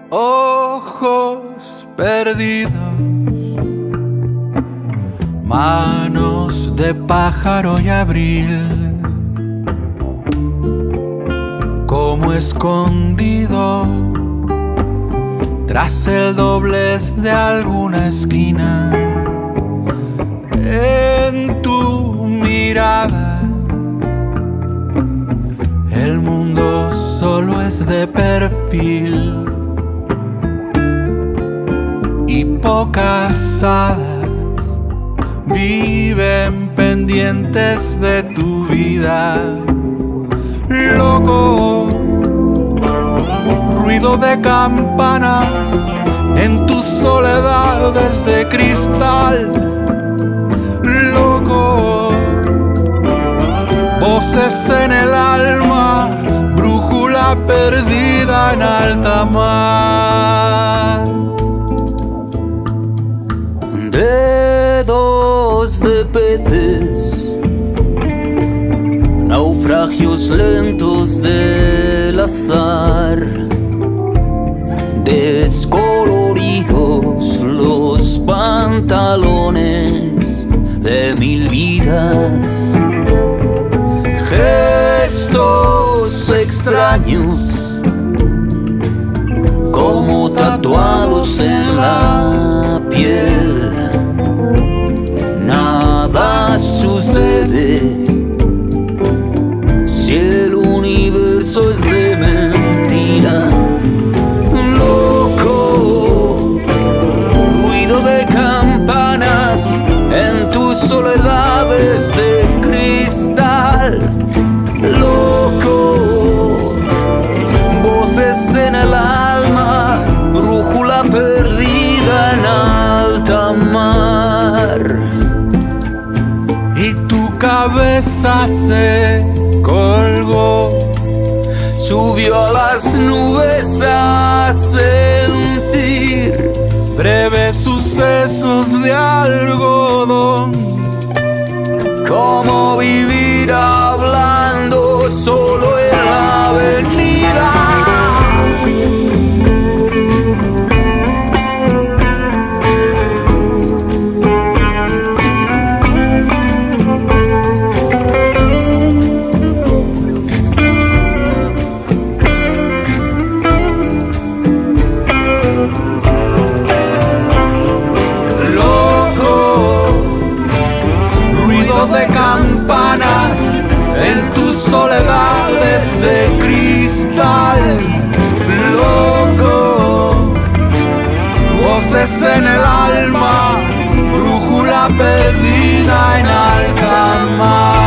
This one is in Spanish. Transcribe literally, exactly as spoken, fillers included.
ojos perdidos, manos de pájaro y abril, como escondido tras el doblez de alguna esquina. En tu mirada el mundo solo es de perfil y pocas hadas viven pendientes de tu vida. Loco, ruido de campanas en tus soledades de cristal. Loco, voces en el alma, brújula perdida en alta mar. Dedos de peces, naufragios lentos del azar, descoloridos los pantalones de mil vidas, gestos extraños como tatuados en la piel. Nada sucede si el universo es de mentira. Loco, ruido de campanas en tus soledades de cristal. Loco, voces en el alma, brújula perdida en alta mar. Y tu cabeza se colgó, subió a las nubes a sentir breves sucesos de algodón. Cómo vivir hablando solo en la avenida. De campanas en tus soledades de cristal. Loco, voces en el alma, brújula perdida en alta mar.